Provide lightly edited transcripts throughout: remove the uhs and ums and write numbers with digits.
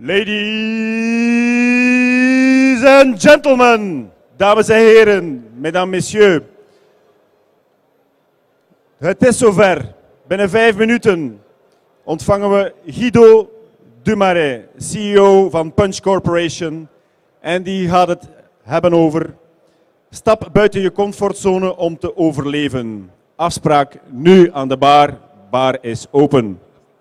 Ladies and gentlemen, dames en heren, mesdames, messieurs. Het is zover. Binnen 5 minuten ontvangen we Guido Dumaret, CEO van Punch Corporation. En die gaat het hebben over stap buiten je comfortzone om te overleven. Afspraak nu aan de bar. Bar is open.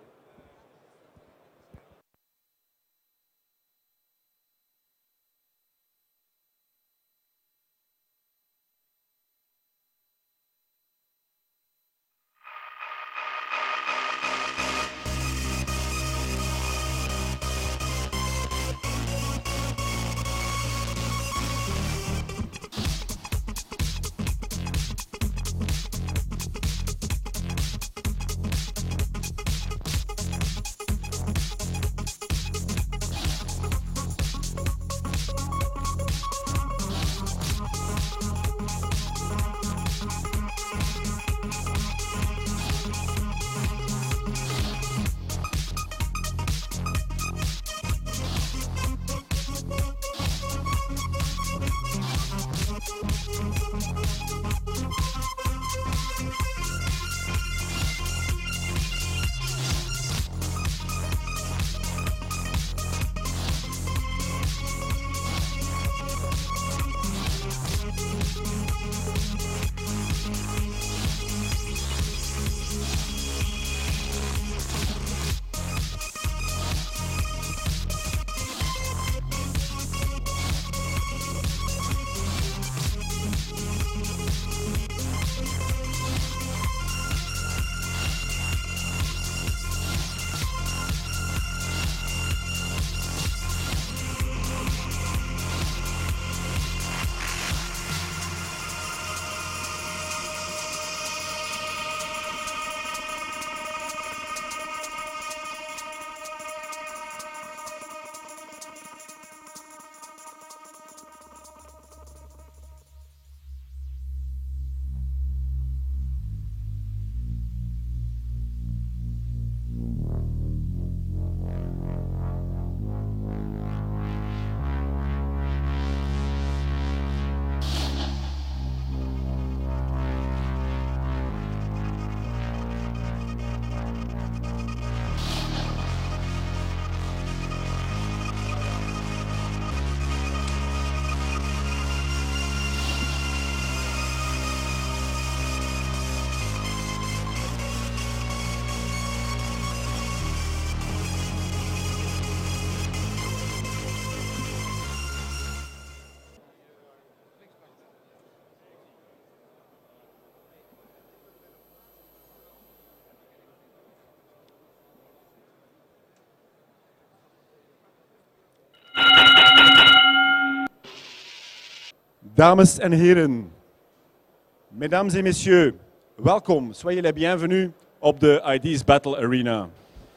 Dames en heren, mesdames et messieurs, welkom, soyez les bienvenus op de Ideas Battle Arena.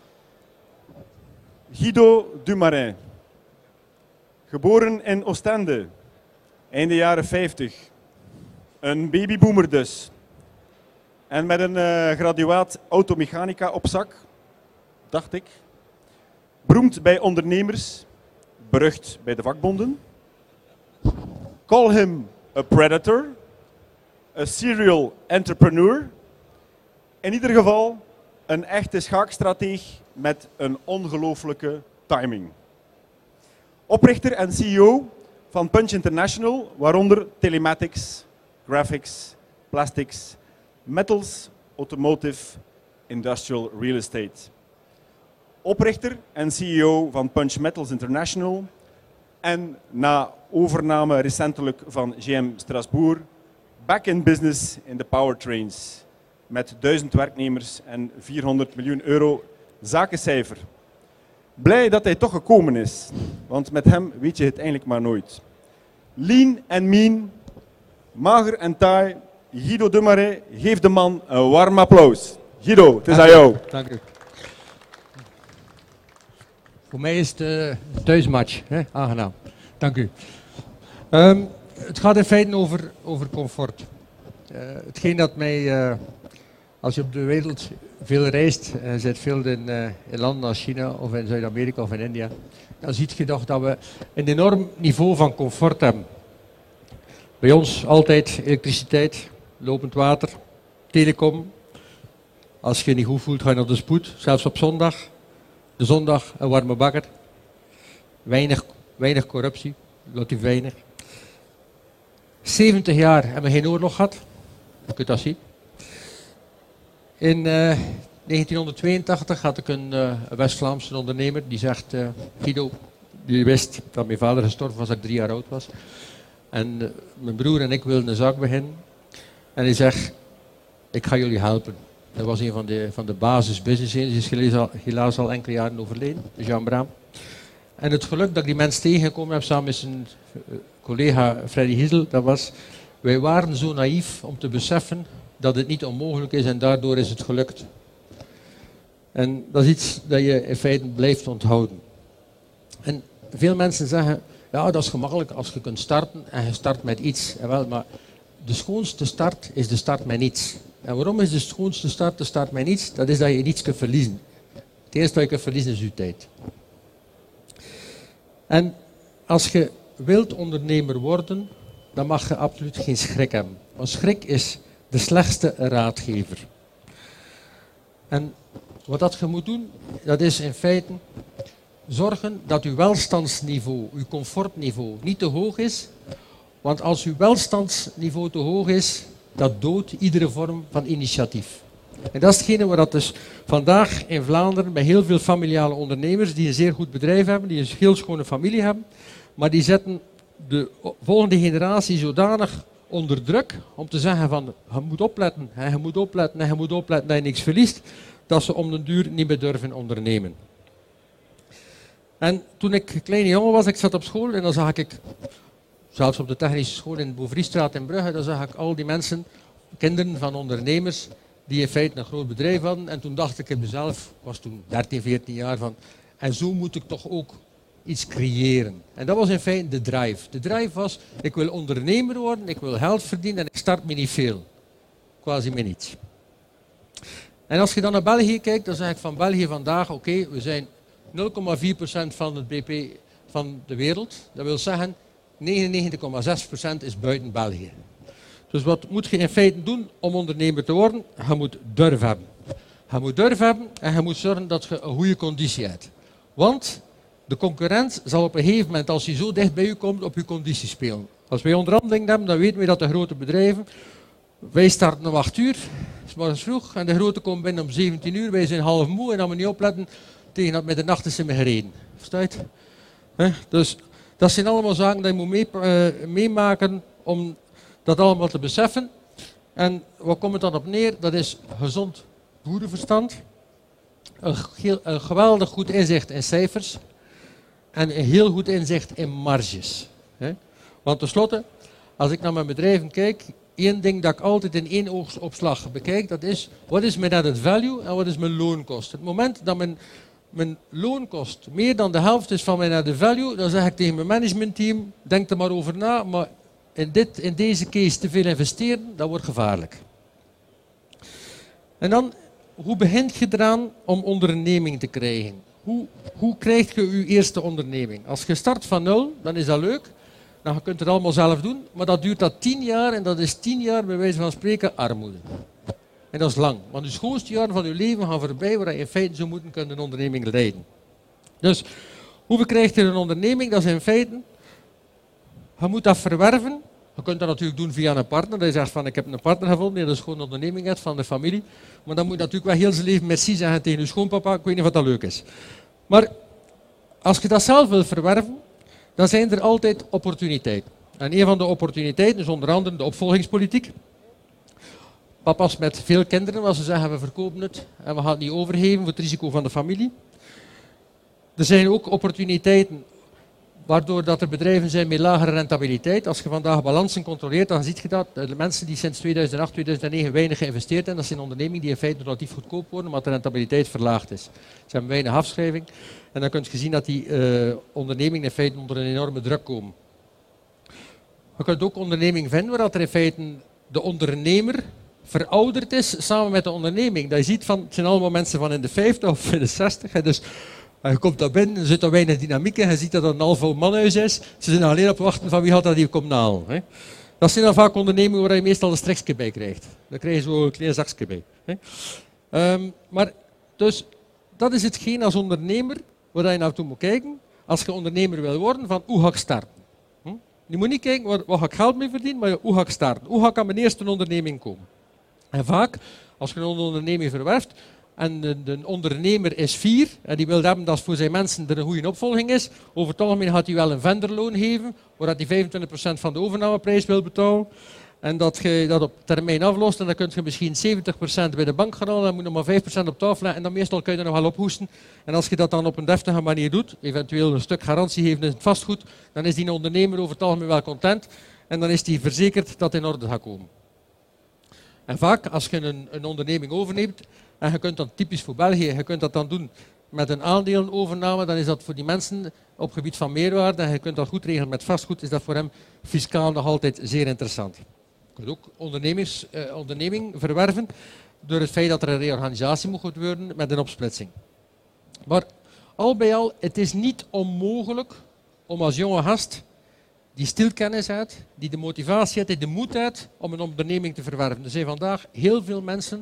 Guido Dumaret, geboren in Oostende, einde jaren 50, een babyboomer dus. En met een graduaat automechanica op zak, dacht ik. Beroemd bij ondernemers, berucht bij de vakbonden. Call him a predator, a serial entrepreneur. In ieder geval een echte schaakstrateeg met een ongelooflijke timing. Oprichter en CEO van Punch International, waaronder telematics, graphics, plastics, metals, automotive, industrial real estate. Oprichter en CEO van Punch Metals International en na overname recentelijk van GM Strasbourg, back in business in de powertrains met 1000 werknemers en 400 miljoen euro zakencijfer. Blij dat hij toch gekomen is, want met hem weet je het eigenlijk maar nooit. Lean en mean, mager en taai, Guido Dumaret, geef de man een warm applaus. Guido, het is aan jou. Dank u. Voor mij is het een thuismatch, hè? Aangenaam. Dank u. Het gaat in feite over comfort. Hetgeen dat mij als je op de wereld veel reist, en je zit veel in landen als China of in Zuid-Amerika of in India, dan zie je toch dat we een enorm niveau van comfort hebben. Bij ons altijd elektriciteit, lopend water, telecom. Als je je niet goed voelt, ga je naar de spoed, zelfs op zondag. De zondag een warme bakker. Weinig corruptie, relatief weinig. 70 jaar hebben we geen oorlog gehad. Je kunt dat zien. In 1982 had ik een West-Vlaamse ondernemer die zegt, Guido, die wist dat mijn vader gestorven was als ik 3 jaar oud was. En mijn broer en ik wilden een zaak beginnen. En hij zegt, ik ga jullie helpen. Dat was een van de basis business angels, die is helaas al enkele jaren overleden, Jean Braam. En het geluk dat ik die mensen tegengekomen heb samen met zijn collega Freddy Hiesel, dat was, wij waren zo naïef om te beseffen dat het niet onmogelijk is en daardoor is het gelukt. En dat is iets dat je in feite blijft onthouden. En veel mensen zeggen, ja dat is gemakkelijk als je kunt starten en je start met iets. En wel, maar de schoonste start is de start met niets. En waarom is de schoonste start de start met niets? Dat is dat je niets kunt verliezen. Het eerste wat je kunt verliezen is je tijd. En als je wilt ondernemer worden, dan mag je absoluut geen schrik hebben. Want schrik is de slechtste raadgever. En wat dat je moet doen, dat is in feite zorgen dat uw welstandsniveau, uw comfortniveau niet te hoog is. Want als uw welstandsniveau te hoog is, dat doodt iedere vorm van initiatief. En dat is hetgene waar dat dus vandaag in Vlaanderen bij heel veel familiale ondernemers die een zeer goed bedrijf hebben, die een heel schone familie hebben, maar die zetten de volgende generatie zodanig onder druk om te zeggen van je moet opletten, en je moet opletten en je moet opletten dat je niks verliest, dat ze om den duur niet meer durven ondernemen. En toen ik een kleine jongen was, ik zat op school en dan zag ik, zelfs op de technische school in de Bouvrystraat in Brugge, dan zag ik al die mensen, kinderen van ondernemers, die in feite een groot bedrijf hadden. En toen dacht ik in mezelf, ik was toen 13, 14 jaar, van, en zo moet ik toch ook iets creëren. En dat was in feite de drive. De drive was, ik wil ondernemer worden, ik wil geld verdienen en ik start me niet veel. Quasi me niets. En als je dan naar België kijkt, dan zeg ik van België vandaag, oké, we zijn 0,4% van het BP van de wereld. Dat wil zeggen, 99,6% is buiten België. Dus wat moet je in feite doen om ondernemer te worden? Je moet durf hebben. Je moet durf hebben en je moet zorgen dat je een goede conditie hebt. Want de concurrent zal op een gegeven moment, als hij zo dicht bij u komt, op uw conditie spelen. Als wij onderhandeling hebben, dan weten we dat de grote bedrijven, wij starten om 8 uur, 's morgens vroeg, en de grote komt binnen om 17 uur, wij zijn half moe en als we niet opletten, tegen dat middernacht is ze me gereden. Versta je het? Dus dat zijn allemaal zaken die je moet meemaken om dat allemaal te beseffen. En wat komt het dan op neer? Dat is gezond boerenverstand, een geweldig goed inzicht in cijfers en een heel goed inzicht in marges. Want tenslotte, als ik naar mijn bedrijven kijk, één ding dat ik altijd in één oogopslag bekijk, dat is, wat is mijn added value en wat is mijn loonkost? Het moment dat mijn loonkost meer dan de helft is van mijn added value, dan zeg ik tegen mijn managementteam, denk er maar over na, maar in deze case te veel investeren, dat wordt gevaarlijk. En dan, hoe begint je eraan om onderneming te krijgen? Hoe krijg je je eerste onderneming? Als je start van 0, dan is dat leuk. Nou, je kunt het allemaal zelf doen, maar dat duurt 10 jaar en dat is 10 jaar bij wijze van spreken armoede. En dat is lang, want de schoonste jaren van je leven gaan voorbij waar je in feite zou moeten kunnen een onderneming leiden. Dus, hoe krijg je een onderneming? Dat is in feite, je moet dat verwerven. Je kunt dat natuurlijk doen via een partner. Dat je zegt van, ik heb een partner gevonden die dus gewoon een onderneming heeft van de familie. Maar dan moet je natuurlijk wel heel zijn leven merci zeggen tegen je schoonpapa. Ik weet niet of dat leuk is. Maar als je dat zelf wil verwerven, dan zijn er altijd opportuniteiten. En een van de opportuniteiten is onder andere de opvolgingspolitiek. Papa's met veel kinderen, als ze zeggen we verkopen het en we gaan het niet overgeven voor het risico van de familie. Er zijn ook opportuniteiten waardoor dat er bedrijven zijn met lagere rentabiliteit. Als je vandaag balansen controleert, dan zie je dat. De mensen die sinds 2008, 2009 weinig geïnvesteerd hebben, dat zijn ondernemingen die in feite relatief goedkoop worden, omdat de rentabiliteit verlaagd is. Ze hebben weinig afschrijving. En dan kun je zien dat die ondernemingen in feite onder een enorme druk komen. Je kunt ook ondernemingen vinden waar dat er in feite de ondernemer verouderd is samen met de onderneming. Dat je ziet van, het zijn allemaal mensen van in de 50 of in de 60. Hè, dus je komt daar binnen, er zit er weinig dynamiek in. Je ziet dat het een half manhuis is. Ze zijn alleen op wachten van wie gaat dat hier komen halen. Hè. Dat zijn dan vaak ondernemingen waar je meestal een strekje bij krijgt. Daar krijg je zo een klein zakje bij. Hè. Maar dus, dat is hetgeen als ondernemer waar je naartoe moet kijken. Als je ondernemer wil worden, van hoe ga ik starten? Je moet niet kijken waar ga ik geld mee verdienen, maar hoe ga ik starten? Hoe ga ik aan mijn eerste onderneming komen? En vaak, als je een onderneming verwerft en de ondernemer is 4 en die wil hebben dat voor zijn mensen er een goede opvolging is, over het algemeen gaat hij wel een vendorloon geven, waar hij 25% van de overnameprijs wil betalen. En dat je dat op termijn aflost en dan kun je misschien 70% bij de bank gaan halen, dan moet je nog maar 5% op tafel leggen en dan meestal kun je er nog wel ophoesten. En als je dat dan op een deftige manier doet, eventueel een stuk garantie geven in het vastgoed, dan is die ondernemer over het algemeen wel content en dan is hij verzekerd dat het in orde gaat komen. En vaak, als je een onderneming overneemt, en je kunt dat typisch voor België, je kunt dat dan doen met een aandeelovername, dan is dat voor die mensen op gebied van meerwaarde, en je kunt dat goed regelen met vastgoed, is dat voor hem fiscaal nog altijd zeer interessant. Je kunt ook onderneming verwerven door het feit dat er een reorganisatie moet worden met een opsplitsing. Maar al bij al, het is niet onmogelijk om als jonge gast die stilkennis heeft, die de motivatie heeft, die de moed heeft om een onderneming te verwerven. Er zijn vandaag heel veel mensen,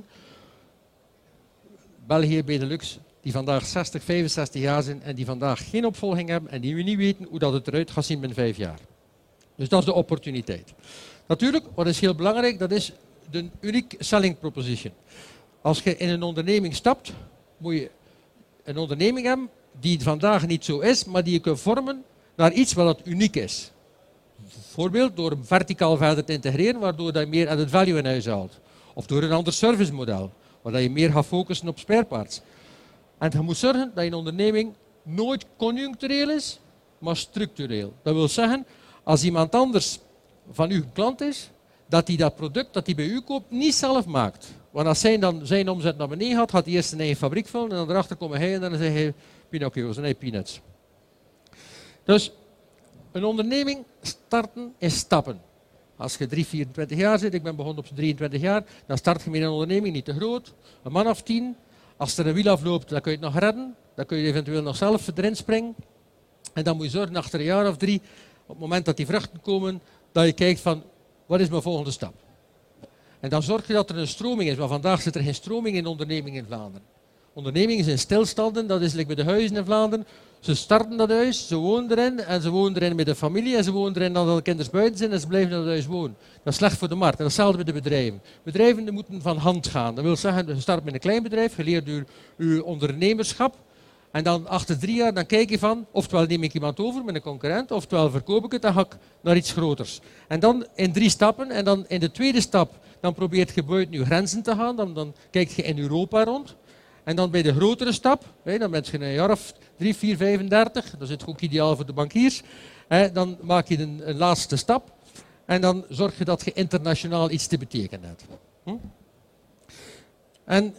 België, Benelux, die vandaag 60, 65 jaar zijn en die vandaag geen opvolging hebben en die niet weten hoe dat het eruit gaat zien binnen 5 jaar. Dus dat is de opportuniteit. Natuurlijk, wat is heel belangrijk, dat is de unique selling proposition. Als je in een onderneming stapt, moet je een onderneming hebben die vandaag niet zo is, maar die je kunt vormen naar iets wat uniek is. Bijvoorbeeld door hem verticaal verder te integreren, waardoor je meer added value in huis haalt. Of door een ander servicemodel, waar je meer gaat focussen op spare parts. En je moet zorgen dat je onderneming nooit conjunctureel is, maar structureel. Dat wil zeggen, als iemand anders van uw klant is, dat hij dat product dat hij bij u koopt niet zelf maakt. Want als hij dan zijn omzet naar beneden gaat, gaat hij eerst een eigen fabriek vullen en dan erachter komen hij en dan zeg hij Pinocchio's en hij peanuts. Dus een onderneming starten in stappen. Als je 24 jaar zit, ik ben begonnen op 23 jaar, dan start je met een onderneming niet te groot. Een man of 10. Als er een wiel afloopt, dan kun je het nog redden. Dan kun je eventueel nog zelf erin springen. En dan moet je zorgen, achter een jaar of 3, op het moment dat die vruchten komen, dat je kijkt van, wat is mijn volgende stap? En dan zorg je dat er een stroming is. Maar vandaag zit er geen stroming in ondernemingen in Vlaanderen. Ondernemingen zijn stilstanden, dat is like bij de huizen in Vlaanderen. Ze starten dat huis, ze wonen erin en ze wonen erin met de familie en ze wonen erin nadat de kinderen buiten zijn en ze blijven in dat huis wonen. Dat is slecht voor de markt. En datzelfde met de bedrijven. Bedrijven moeten van hand gaan. Dat wil zeggen, je start met een klein bedrijf, je leert je ondernemerschap en dan achter 3 jaar dan kijk je van, oftewel neem ik iemand over met een concurrent, oftewel verkoop ik het, dan ga ik naar iets groters. En dan in 3 stappen en dan in de tweede stap, dan probeert je buiten je grenzen te gaan, dan kijk je in Europa rond. En dan bij de grotere stap, dan ben je een jaar of 3, 4, 35, dat is het ook ideaal voor de bankiers. Dan maak je een laatste stap en dan zorg je dat je internationaal iets te betekenen hebt. En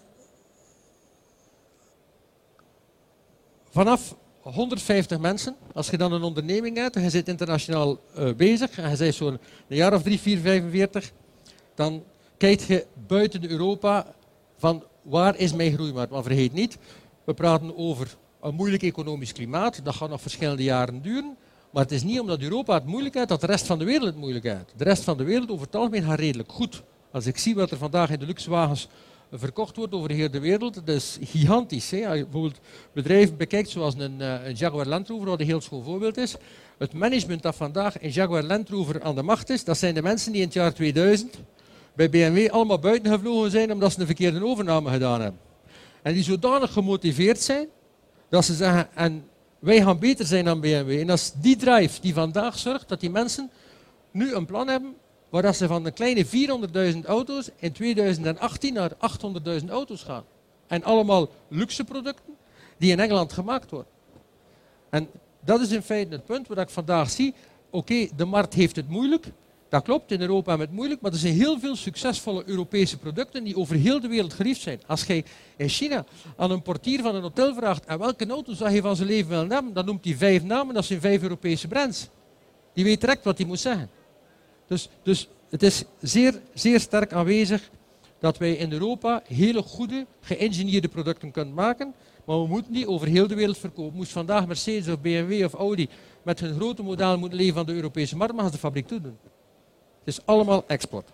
vanaf 150 mensen, als je dan een onderneming hebt en je zit internationaal bezig en je bent zo'n jaar of 3, 4, 45, dan kijk je buiten Europa van waar is mijn groeimarkt. Maar vergeet niet, we praten over een moeilijk economisch klimaat, dat gaat nog verschillende jaren duren. Maar het is niet omdat Europa het moeilijk heeft, dat de rest van de wereld het moeilijk heeft. De rest van de wereld over het algemeen gaat redelijk goed. Als ik zie wat er vandaag in de luxewagens verkocht wordt over heel de wereld, dat is gigantisch. Hè? Als je bijvoorbeeld bedrijven bekijkt zoals een Jaguar Land Rover, wat een heel schoon voorbeeld is. Het management dat vandaag in Jaguar Land Rover aan de macht is, dat zijn de mensen die in het jaar 2000 bij BMW allemaal buiten gevlogen zijn omdat ze een verkeerde overname gedaan hebben. En die zodanig gemotiveerd zijn, dat ze zeggen, en wij gaan beter zijn dan BMW. En dat is die drive die vandaag zorgt dat die mensen nu een plan hebben waar dat ze van een kleine 400.000 auto's in 2018 naar 800.000 auto's gaan. En allemaal luxe producten die in Engeland gemaakt worden. En dat is in feite het punt waar ik vandaag zie, oké, de markt heeft het moeilijk. Dat klopt, in Europa hebben we het moeilijk, maar er zijn heel veel succesvolle Europese producten die over heel de wereld geliefd zijn. Als je in China aan een portier van een hotel vraagt en welke auto zou hij van zijn leven willen hebben, dan noemt hij 5 namen, dat zijn 5 Europese brands. Die weet direct wat hij moet zeggen. Dus het is zeer, zeer sterk aanwezig dat wij in Europa hele goede, geïngineerde producten kunnen maken, maar we moeten die over heel de wereld verkopen. Moest vandaag Mercedes of BMW of Audi met hun grote model moeten leveren aan de Europese markt, mag ze de fabriek toedoen. Het is allemaal export.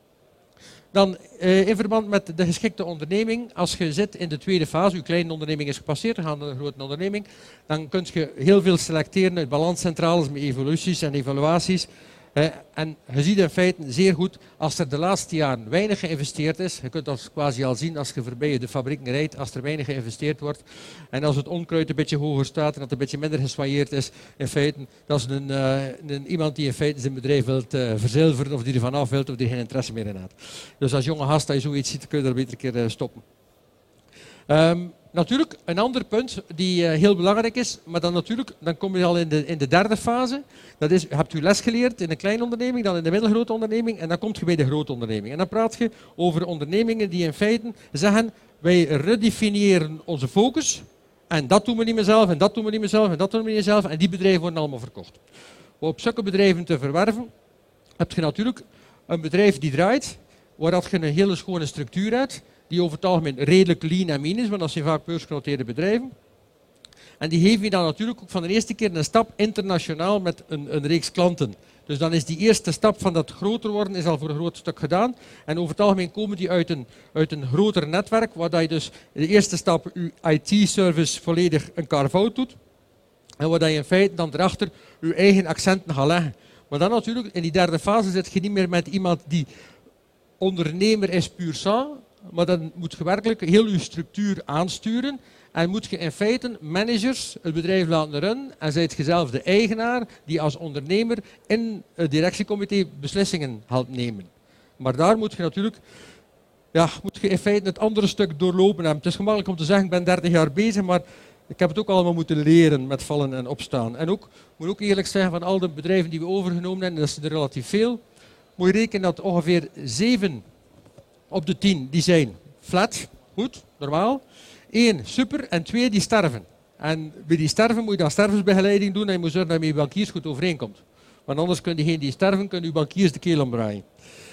Dan in verband met de geschikte onderneming, als je zit in de tweede fase, je kleine onderneming is gepasseerd, dan gaan naar een grote onderneming, dan kun je heel veel selecteren uit balanscentrales met evoluties en evaluaties. En je ziet in feite zeer goed, als er de laatste jaren weinig geïnvesteerd is, je kunt dat quasi al zien als je voorbij de fabrieken rijdt, als er weinig geïnvesteerd wordt en als het onkruid een beetje hoger staat en dat het een beetje minder geswailleerd is, in feite, dat is iemand die in feite zijn bedrijf wilt verzilveren of die er vanaf wilt of die geen interesse meer in heeft. Dus als jonge gast, als je zoiets ziet, kun je er beter een keer stoppen. Natuurlijk, een ander punt die heel belangrijk is, maar dan kom je al in de derde fase. Dat is, je hebt je les geleerd in een kleine onderneming, dan in de middelgrote onderneming en dan kom je bij de grote onderneming. En dan praat je over ondernemingen die in feite zeggen, wij redefiniëren onze focus en dat doen we niet meer zelf en dat doen we niet meer zelf en dat doen we niet meer zelf en die bedrijven worden allemaal verkocht. Om op zulke bedrijven te verwerven, heb je natuurlijk een bedrijf die draait, waar dat je een hele schone structuur hebt, die over het algemeen redelijk lean en mean is, want dat zijn vaak beursgenoteerde bedrijven. En die geven je dan natuurlijk ook van de eerste keer een stap internationaal met een reeks klanten. Dus dan is die eerste stap van dat groter worden is al voor een groot stuk gedaan. En over het algemeen komen die uit een groter netwerk, waar je dus de eerste stap je IT-service volledig een carve-out doet. En waar je in feite dan erachter je eigen accenten gaat leggen. Maar dan natuurlijk, in die derde fase zit je niet meer met iemand die ondernemer is puur sang, maar dan moet je werkelijk heel je structuur aansturen en moet je in feite managers het bedrijf laten runnen en zijt je zelf de eigenaar die als ondernemer in het directiecomité beslissingen gaat nemen. Maar daar moet je natuurlijk moet je in feite het andere stuk doorlopen hebben. Het is gemakkelijk om te zeggen, ik ben 30 jaar bezig, maar ik heb het ook allemaal moeten leren met vallen en opstaan. En ook, moet ook eerlijk zeggen, van al de bedrijven die we overgenomen hebben, dat is er relatief veel, moet je rekenen dat ongeveer 7 op de 10 die zijn flat, goed, normaal. 1 super en 2 die sterven. En bij die sterven moet je dan stervensbegeleiding doen en je moet zorgen dat je met je bankiers goed overeenkomt. Want anders kun diegenen die sterven, kunnen je bankiers de keel omdraaien.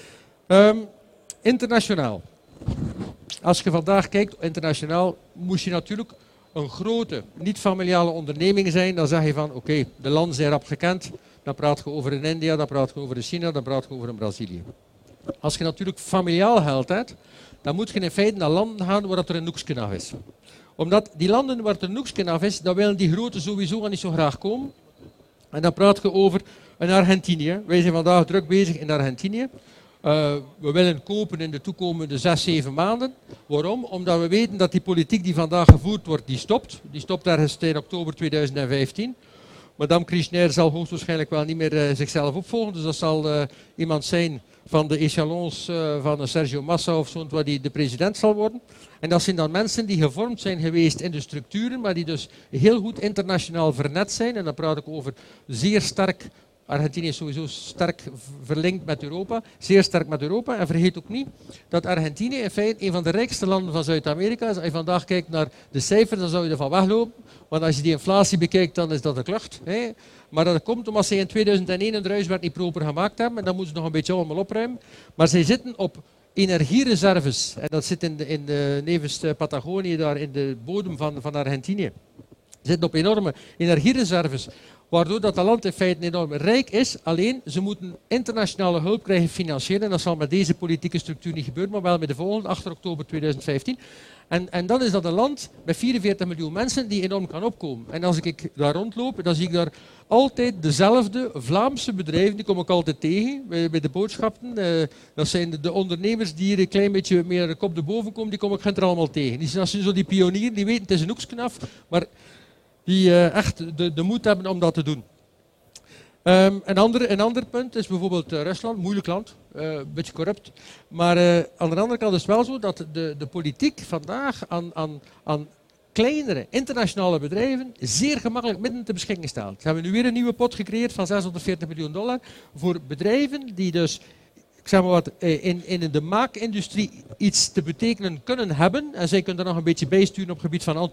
Internationaal. Als je vandaag kijkt, internationaal, moest je natuurlijk een grote, niet-familiale onderneming zijn. Dan zeg je van, oké, de landen zijn rap gekend. Dan praat je over in India, dan praat je over in China, dan praat je over in Brazilië. Als je natuurlijk familiaal geld hebt, dan moet je in feite naar landen gaan waar er een noekje af is. Omdat die landen waar er een noekje af is, dan willen die grote sowieso niet zo graag komen. En dan praat je over een Argentinië. Wij zijn vandaag druk bezig in Argentinië. We willen kopen in de toekomende 6-7 maanden. Waarom? Omdat we weten dat die politiek die vandaag gevoerd wordt, die stopt. Die stopt ergens in oktober 2015. Madame Kirchner zal hoogstwaarschijnlijk wel niet meer zichzelf opvolgen. Dus dat zal iemand zijn van de echelons van Sergio Massa of zo, waar die de president zal worden. En dat zijn dan mensen die gevormd zijn geweest in de structuren, maar die dus heel goed internationaal vernet zijn. En dan praat ik over zeer sterk, Argentinië is sowieso sterk verlinkt met Europa, zeer sterk met Europa. En vergeet ook niet dat Argentinië in feite een van de rijkste landen van Zuid-Amerika is. Als je vandaag kijkt naar de cijfers, dan zou je ervan weglopen. Want als je die inflatie bekijkt, dan is dat een klucht. Hè. Maar dat komt omdat ze in 2001 een huiswerk niet proper gemaakt hebben. En dan moeten ze nog een beetje allemaal opruimen. Maar zij zitten op energiereserves. En dat zit in de nevens Patagonië, daar in de bodem van Argentinië. Ze zitten op enorme energiereserves. Waardoor dat land in feite enorm rijk is. Alleen, ze moeten internationale hulp krijgen financieel. En dat zal met deze politieke structuur niet gebeuren, maar wel met de volgende, 8 oktober 2015. En dan is dat een land met 44 miljoen mensen die enorm kan opkomen. En als ik daar rondloop, dan zie ik daar altijd dezelfde Vlaamse bedrijven, die kom ik altijd tegen bij de boodschappen. Dat zijn de ondernemers die hier een klein beetje meer de kop erboven komen, die kom ik er allemaal tegen. Dat zijn zo die pionieren, die weten het is een hoeksknaf, maar die echt de moed hebben om dat te doen. Een ander punt is bijvoorbeeld Rusland, moeilijk land, een beetje corrupt. Maar aan de andere kant is het wel zo dat de politiek vandaag aan kleinere internationale bedrijven zeer gemakkelijk midden ter beschikking stelt. Ze hebben nu weer een nieuwe pot gecreëerd van $640 miljoen voor bedrijven die dus, ik zeg maar wat, in de maakindustrie iets te betekenen kunnen hebben. En zij kunnen er nog een beetje bijsturen op het gebied van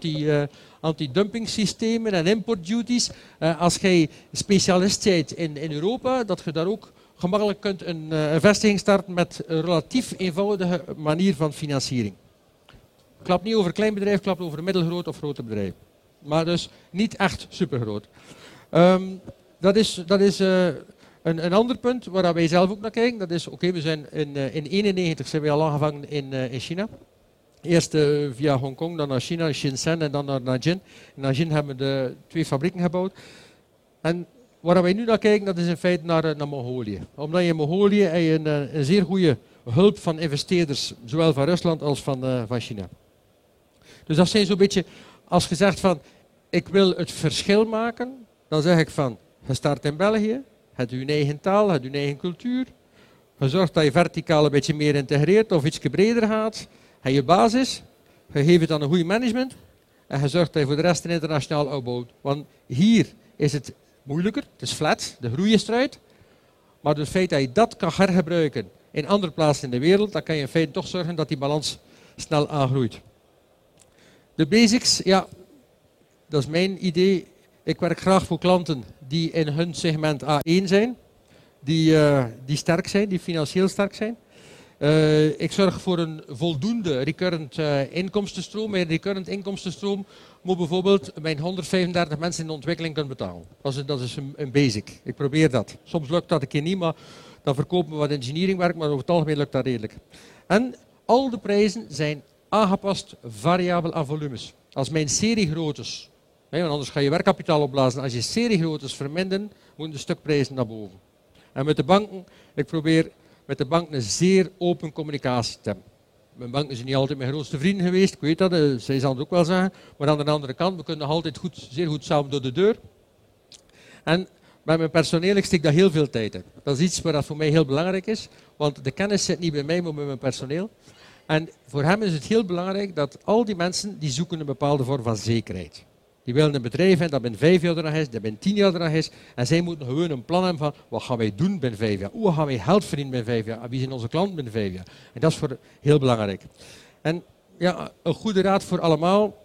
anti-dumping systemen en import duties. Als jij specialist bent in Europa, dat je daar ook gemakkelijk kunt een vestiging starten met een relatief eenvoudige manier van financiering. Ik klap niet over een klein bedrijf, ik klap over een middelgroot of grote bedrijf. Maar dus niet echt supergroot. Dat is een ander punt waar wij zelf ook naar kijken. Dat is, oké, we zijn in 1991 zijn we al aangevangen in China. Eerst via Hongkong, dan naar China, Shenzhen en dan naar Nanjing. In Nanjing hebben we de 2 fabrieken gebouwd. En waar wij nu naar kijken, dat is in feite naar Mongolië. Omdat je in Mongolië een zeer goede hulp van investeerders, zowel van Rusland als van China. Dus dat zijn zo'n beetje, als je zegt van, ik wil het verschil maken, dan zeg ik van, je start in België, je hebt je eigen taal, je hebt je eigen cultuur. Je zorgt dat je verticaal een beetje meer integreert of iets breder gaat. Je hebt je basis, je geeft het aan een goed management en je zorgt dat je voor de rest een internationaal opbouwt. Want hier is het moeilijker, het is flat, de groei is eruit. Maar door het feit dat je dat kan hergebruiken in andere plaatsen in de wereld, dan kan je in feite toch zorgen dat die balans snel aangroeit. De basics, ja, dat is mijn idee. Ik werk graag voor klanten die in hun segment A1 zijn, die sterk zijn, die financieel sterk zijn. Ik zorg voor een voldoende recurrent inkomstenstroom. Mijn recurrent inkomstenstroom moet bijvoorbeeld mijn 135 mensen in de ontwikkeling kunnen betalen. Dat is een basic. Ik probeer dat. Soms lukt dat een keer niet, maar dan verkopen we wat engineeringwerk, maar over het algemeen lukt dat redelijk. En al de prijzen zijn aangepast variabel aan volumes. Als mijn seriegroottes, want anders ga je werkkapitaal opblazen, als je seriegroottes verminderen, moeten de stukprijzen naar boven. En met de banken, ik probeer met de banken een zeer open communicatie te hebben. Mijn banken zijn niet altijd mijn grootste vrienden geweest, ik weet dat, zij zal het ook wel zeggen. Maar aan de andere kant, we kunnen nog altijd zeer goed samen door de deur. En met mijn personeel, ik steek daar heel veel tijd in. Dat is iets wat voor mij heel belangrijk is, want de kennis zit niet bij mij, maar bij mijn personeel. En voor hem is het heel belangrijk dat al die mensen, die zoeken een bepaalde vorm van zekerheid. Die willen een bedrijf hebben dat binnen 5 jaar er nog is, dat binnen 10 jaar er nog is. En zij moeten gewoon een plan hebben van, wat gaan wij doen binnen 5 jaar? Hoe gaan wij geld verdienen binnen 5 jaar? En wie zijn onze klanten binnen 5 jaar? En dat is voor heel belangrijk. En ja, een goede raad voor allemaal.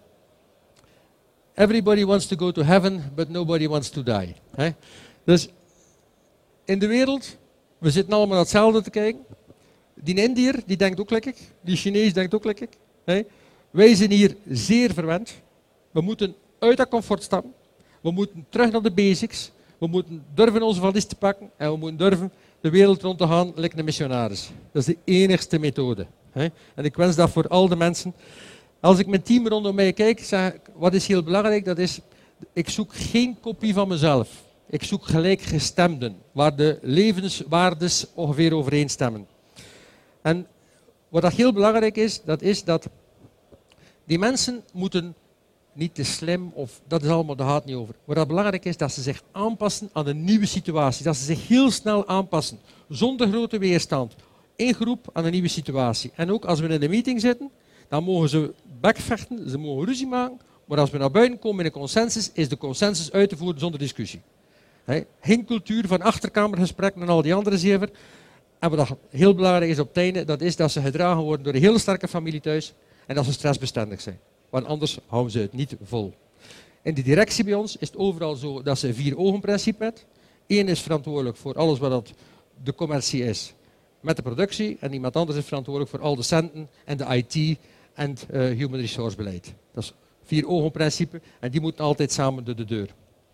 Everybody wants to go to heaven, but nobody wants to die. Dus in de wereld, we zitten allemaal naar hetzelfde te kijken. Die Indiër, die denkt ook lekker. Die Chinees denkt ook lekker. Wij zijn hier zeer verwend. We moeten uit dat comfort stappen. We moeten terug naar de basics. We moeten durven onze valies te pakken. En we moeten durven de wereld rond te gaan, like een missionaris. Dat is de enigste methode. En ik wens dat voor al de mensen. Als ik mijn team rondom mij kijk, zeg ik, wat is heel belangrijk, dat is, ik zoek geen kopie van mezelf. Ik zoek gelijkgestemden, waar de levenswaardes ongeveer overeenstemmen. En wat dat heel belangrijk is dat die mensen moeten niet te slim, of dat is allemaal, daar gaat het niet over. Wat dat belangrijk is, dat ze zich aanpassen aan een nieuwe situatie. Dat ze zich heel snel aanpassen, zonder grote weerstand. In groep aan een nieuwe situatie. En ook als we in een meeting zitten, dan mogen ze bekvechten, ze mogen ruzie maken. Maar als we naar buiten komen in een consensus, is de consensus uit te voeren zonder discussie. Geen cultuur van achterkamergesprekken en al die andere zever. En wat heel belangrijk is op het einde, dat is dat ze gedragen worden door een hele sterke familie thuis. En dat ze stressbestendig zijn. Want anders houden ze het niet vol. In de directie bij ons is het overal zo dat ze een 4-ogen-principe hebben. Eén is verantwoordelijk voor alles wat de commercie is met de productie. En iemand anders is verantwoordelijk voor al de centen en de IT en het human resource beleid. Dat is 4-ogen-principe en die moeten altijd samen door de deur.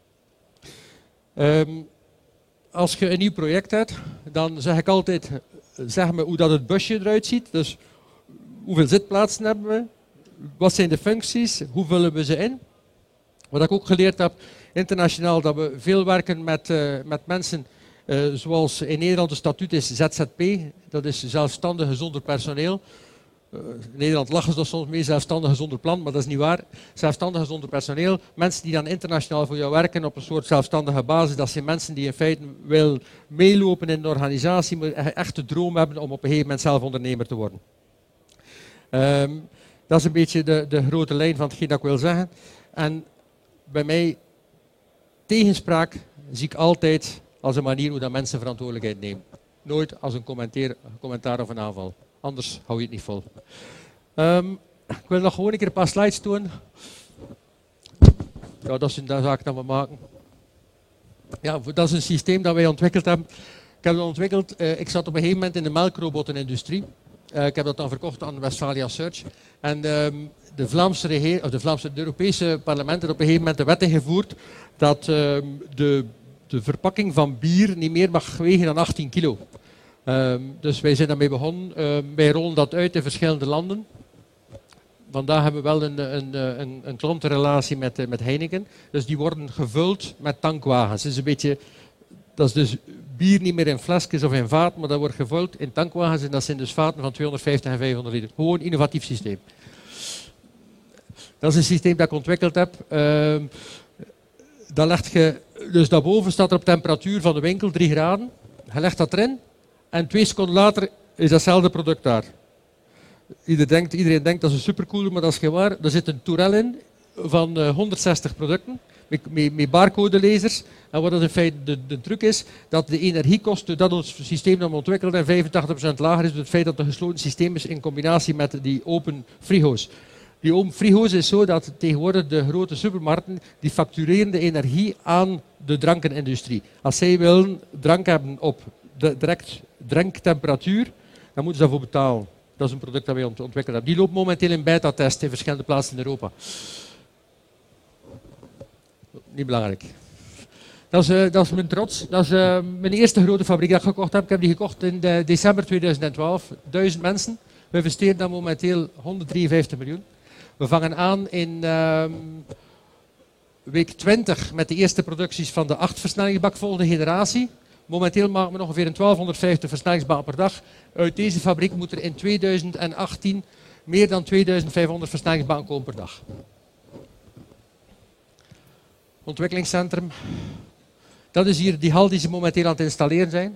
Als je een nieuw project hebt, dan zeg ik altijd, zeg me hoe dat het busje eruit ziet. Dus hoeveel zitplaatsen hebben we? Wat zijn de functies? Hoe vullen we ze in? Wat ik ook geleerd heb internationaal, dat we veel werken met mensen zoals in Nederland de statuut is ZZP. Dat is zelfstandige zonder personeel. In Nederland lachen ze er soms mee, zelfstandige zonder plan, maar dat is niet waar. Zelfstandige zonder personeel. Mensen die dan internationaal voor jou werken op een soort zelfstandige basis, dat zijn mensen die in feite willen meelopen in de organisatie, maar echt de droom hebben om op een gegeven moment zelf ondernemer te worden. Dat is een beetje de grote lijn van hetgeen dat ik wil zeggen. En bij mij, tegenspraak zie ik altijd als een manier hoe dat mensen verantwoordelijkheid nemen. Nooit als een commentaar of een aanval. Anders hou je het niet vol. Ik wil nog gewoon een keer een paar slides doen. Ja, dat is een zaak dat we maken. Ja, dat is een systeem dat wij ontwikkeld hebben. Ik heb dat ontwikkeld. Ik zat op een gegeven moment in de melkrobotenindustrie. Ik heb dat dan verkocht aan Westfalia Search. En de Europese parlement heeft op een gegeven moment de wet ingevoerd dat de verpakking van bier niet meer mag wegen dan 18 kilo. Dus wij zijn daarmee begonnen. Wij rollen dat uit in verschillende landen. Vandaag hebben we wel een klantenrelatie met Heineken. Dus die worden gevuld met tankwagens. Dat is dus bier niet meer in flesjes of in vaten, maar dat wordt gevuld in tankwagens. En dat zijn dus vaten van 250 en 500 liter. Gewoon een innovatief systeem. Dat is een systeem dat ik ontwikkeld heb. Dus daarboven staat er op temperatuur van de winkel 3 graden. Je legt dat erin en 2 seconden later is datzelfde product daar. Iedereen denkt dat is een supercooler, maar dat is geen waar. Er zit een toerel in van 160 producten met barcodelezers. En wat dat in feite de truc is, dat de energiekosten dat ons systeem dat we ontwikkeld en 85% lager is door het feit dat het een gesloten systeem is in combinatie met die open frigo's. Die open frigo's is zo dat tegenwoordig de grote supermarkten die factureren de energie aan de drankenindustrie. Als zij willen drank hebben op direct drinktemperatuur, dan moeten ze daarvoor betalen. Dat is een product dat wij ontwikkeld hebben. Die loopt momenteel in beta-test in verschillende plaatsen in Europa. Niet belangrijk. Dat is mijn trots. Dat is mijn eerste grote fabriek dat ik gekocht heb. Ik heb die gekocht in december 2012. 1000 mensen. We investeren dan momenteel 153 miljoen. We vangen aan in week 20 met de eerste producties van de 8 versnellingsbak volgende generatie. Momenteel maken we ongeveer 1250 versnellingsbanen per dag. Uit deze fabriek moet er in 2018 meer dan 2500 versnellingsbanen komen per dag. Ontwikkelingscentrum. Dat is hier die hal die ze momenteel aan het installeren zijn.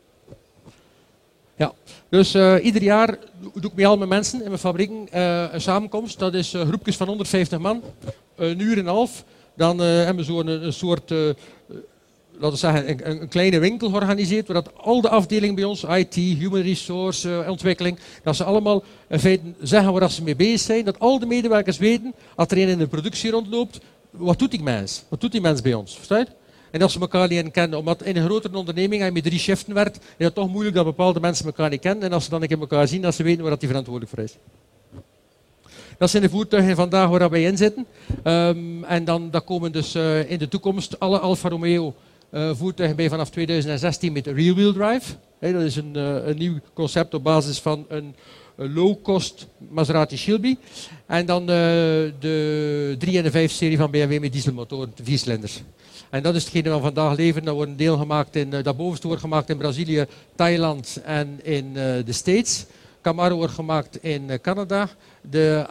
Ja, dus ieder jaar doe ik met al mijn mensen in mijn fabrieken een samenkomst. Dat is groepjes van 150 man, een uur en een half. Dan hebben we zo een soort, laten we zeggen, een kleine winkel georganiseerd. Waar dat al de afdelingen bij ons, IT, Human Resource, ontwikkeling, dat ze allemaal in feite zeggen waar ze mee bezig zijn. Dat al de medewerkers weten, als er een in de productie rondloopt, wat doet die mens? Wat doet die mens bij ons? Versta je? En als ze elkaar niet kennen, omdat in een grotere onderneming en met 3 shiften werkt, is het toch moeilijk dat bepaalde mensen elkaar niet kennen. En als ze dan een keer elkaar zien, dat ze weten waar die verantwoordelijk voor is. Dat zijn de voertuigen vandaag waar wij in zitten. En dan komen dus in de toekomst alle Alfa Romeo voertuigen bij vanaf 2016 met rear-wheel drive. Dat is een nieuw concept op basis van een low-cost Maserati Shelby. En dan de 3 en de 5 serie van BMW met dieselmotoren, 4 cilinders. En dat is hetgene wat we vandaag leveren. Dat wordt deel gemaakt dat bovenste wordt gemaakt in Brazilië, Thailand en in de States. Camaro wordt gemaakt in Canada. De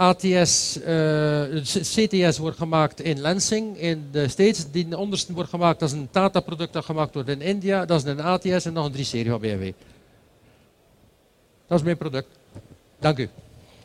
CTS wordt gemaakt in Lansing in de States. Die onderste wordt gemaakt, dat is een Tata product dat gemaakt wordt in India. Dat is een ATS en nog een 3-serie van BMW. Dat is mijn product. Dank u.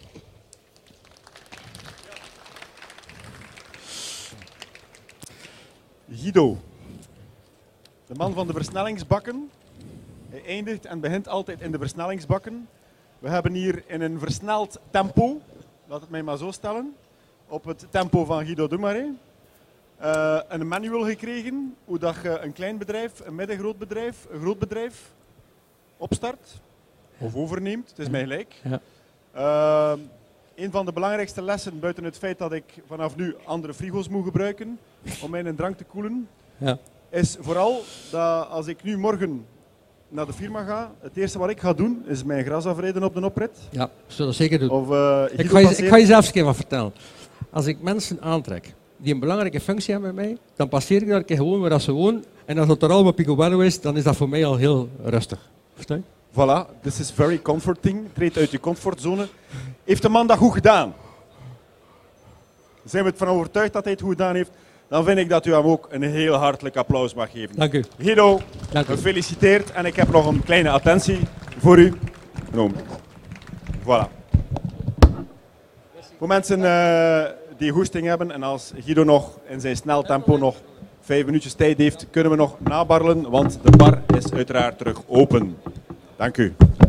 Guido, de man van de versnellingsbakken. Hij eindigt en begint altijd in de versnellingsbakken. We hebben hier in een versneld tempo, laat het mij maar zo stellen, op het tempo van Guido Doumaré, een manual gekregen hoe dat je een klein bedrijf, een middengroot bedrijf, een groot bedrijf opstart of overneemt. Het is mij gelijk. Ja. Een van de belangrijkste lessen, buiten het feit dat ik vanaf nu andere frigo's moet gebruiken om mijn drank te koelen, ja, is vooral dat als ik nu morgen naar de firma ga, het eerste wat ik ga doen is mijn gras afrijden op de oprit. Ja, ik zal dat zeker doen. Of, ik ga je zelfs een keer wat vertellen. Als ik mensen aantrek die een belangrijke functie hebben bij mij, dan passeer ik daar een keer gewoon waar ze wonen. En als het er allemaal picobello is, dan is dat voor mij al heel rustig. Versta je? Voilà, this is very comforting. Treed uit je comfortzone. Heeft de man dat goed gedaan? Zijn we ervan overtuigd dat hij het goed gedaan heeft? Dan vind ik dat u hem ook een heel hartelijk applaus mag geven. Dank u. Guido, gefeliciteerd. En ik heb nog een kleine attentie voor u. Voilà. Voor mensen die goesting hebben en als Guido nog in zijn snel tempo nog 5 minuutjes tijd heeft, kunnen we nog nabarrelen, want de bar is uiteraard terug open. Dank u.